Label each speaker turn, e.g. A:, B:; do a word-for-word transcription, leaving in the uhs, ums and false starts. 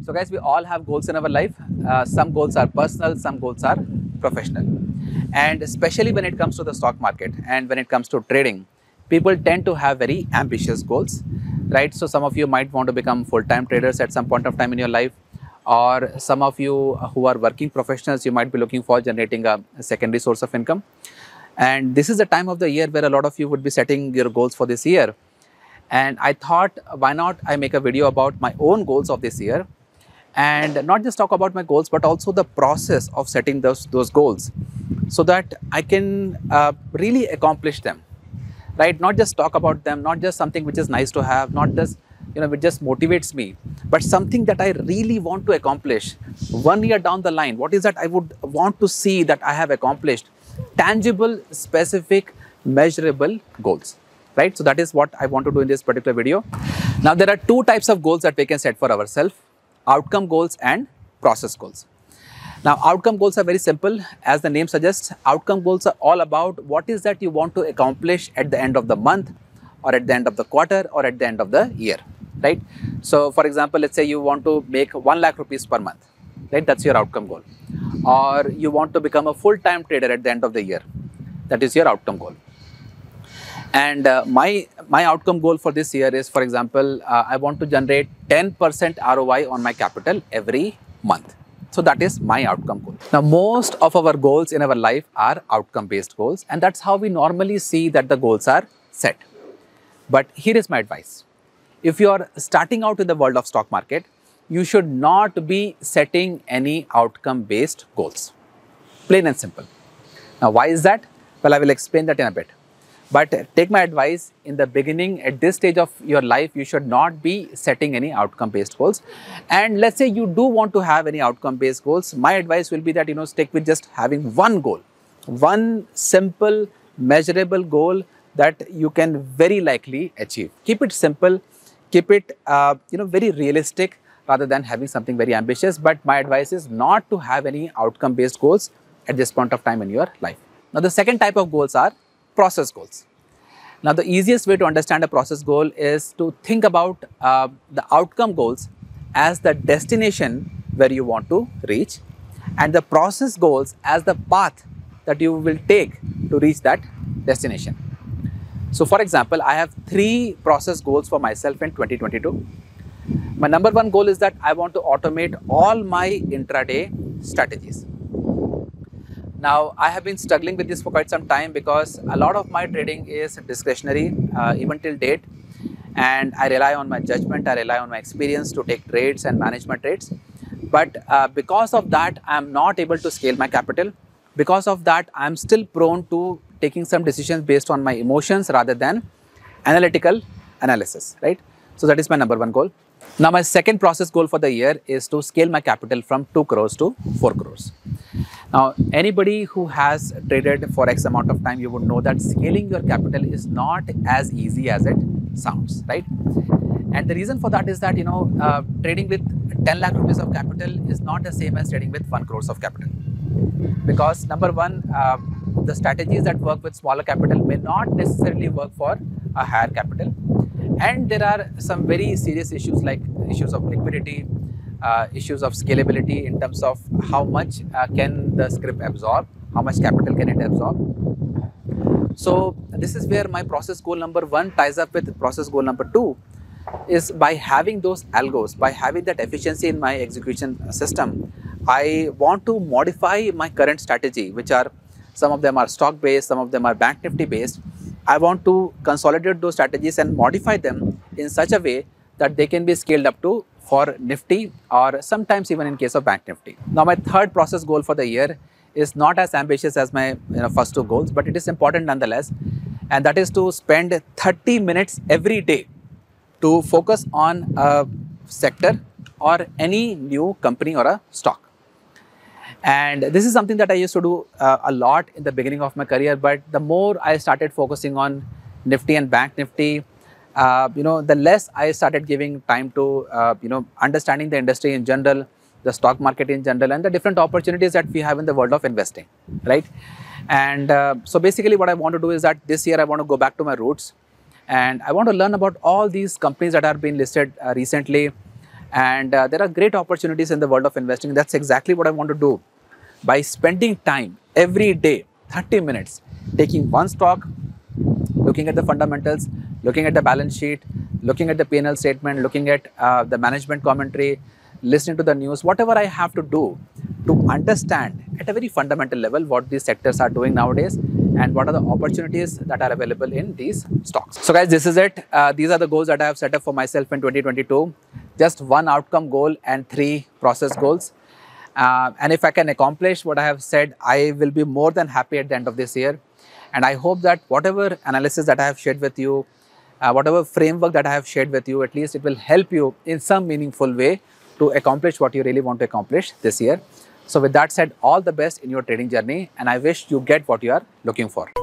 A: So guys, we all have goals in our life. Uh, some goals are personal, some goals are professional. And especially when it comes to the stock market and when it comes to trading, people tend to have very ambitious goals, right? So some of you might want to become full-time traders at some point of time in your life, or some of you who are working professionals, you might be looking for generating a, a secondary source of income. And this is the time of the year where a lot of you would be setting your goals for this year. And I thought, why not I make a video about my own goals of this year, and not just talk about my goals, but also the process of setting those, those goals so that I can uh, really accomplish them, right? Not just talk about them, not just something which is nice to have, not just, you know, which just motivates me, but something that I really want to accomplish one year down the line. What is that I would want to see that I have accomplished? Tangible, specific, measurable goals, right? So that is what I want to do in this particular video. Now, there are two types of goals that we can set for ourselves: outcome goals and process goals. Now, outcome goals are very simple. As the name suggests, outcome goals are all about what is that you want to accomplish at the end of the month, or at the end of the quarter, or at the end of the year, right? So, for example, let's say you want to make one lakh rupees per month, right? That's your outcome goal. Or you want to become a full-time trader at the end of the year. That is your outcome goal. And uh, my my outcome goal for this year is, for example, uh, I want to generate ten percent R O I on my capital every month. So that is my outcome goal. Now, most of our goals in our life are outcome-based goals, and that's how we normally see that the goals are set. But here is my advice. If you are starting out in the world of stock market, you should not be setting any outcome-based goals. Plain and simple. Now, why is that? Well, I will explain that in a bit. But take my advice, in the beginning, at this stage of your life, you should not be setting any outcome-based goals. And let's say you do want to have any outcome-based goals, my advice will be that, you know, stick with just having one goal, one simple, measurable goal that you can very likely achieve. Keep it simple, keep it, uh, you know, very realistic rather than having something very ambitious. But my advice is not to have any outcome-based goals at this point of time in your life. Now, the second type of goals are process goals. Now, the easiest way to understand a process goal is to think about uh, the outcome goals as the destination where you want to reach, and the process goals as the path that you will take to reach that destination. So, for example, I have three process goals for myself in twenty twenty-two. My number one goal is that I want to automate all my intraday strategies. Now, I have been struggling with this for quite some time because a lot of my trading is discretionary, uh, even till date, and I rely on my judgment, I rely on my experience to take trades and manage my trades. But uh, because of that, I am not able to scale my capital. Because of that, I am still prone to taking some decisions based on my emotions rather than analytical analysis, right? So that is my number one goal. Now, my second process goal for the year is to scale my capital from two crores to four crores. Now, anybody who has traded for X amount of time, you would know that scaling your capital is not as easy as it sounds, right? And the reason for that is that, you know, uh, trading with ten lakh rupees of capital is not the same as trading with one crores of capital. Because number one, uh, the strategies that work with smaller capital may not necessarily work for a higher capital. And there are some very serious issues like issues of liquidity, uh, issues of scalability in terms of how much uh, can the script absorb, how much capital can it absorb. So this is where my process goal number one ties up with process goal number two. Is by having those algos, by having that efficiency in my execution system, I want to modify my current strategy, which are, some of them are stock based, some of them are Bank Nifty based. I want to consolidate those strategies and modify them in such a way that they can be scaled up to for Nifty, or sometimes even in case of Bank Nifty. Now, my third process goal for the year is not as ambitious as my you know, first two goals, but it is important nonetheless, and that is to spend thirty minutes every day to focus on a sector or any new company or a stock. And this is something that I used to do uh, a lot in the beginning of my career, but the more I started focusing on Nifty and Bank Nifty, uh, you know, the less I started giving time to, uh, you know, understanding the industry in general, the stock market in general, and the different opportunities that we have in the world of investing, right? And uh, so basically what I want to do is that this year I want to go back to my roots, and I want to learn about all these companies that are being listed uh, recently, And uh, there are great opportunities in the world of investing. That's exactly what I want to do. By spending time every day, thirty minutes, taking one stock, looking at the fundamentals, looking at the balance sheet, looking at the P and L statement, looking at uh, the management commentary, listening to the news, whatever I have to do to understand at a very fundamental level what these sectors are doing nowadays and what are the opportunities that are available in these stocks. So guys, this is it. Uh, these are the goals that I have set up for myself in twenty twenty-two. Just one outcome goal and three process goals. Uh, and if I can accomplish what I have said, I will be more than happy at the end of this year. And I hope that whatever analysis that I have shared with you, uh, whatever framework that I have shared with you, at least it will help you in some meaningful way to accomplish what you really want to accomplish this year. So with that said, all the best in your trading journey, and I wish you get what you are looking for.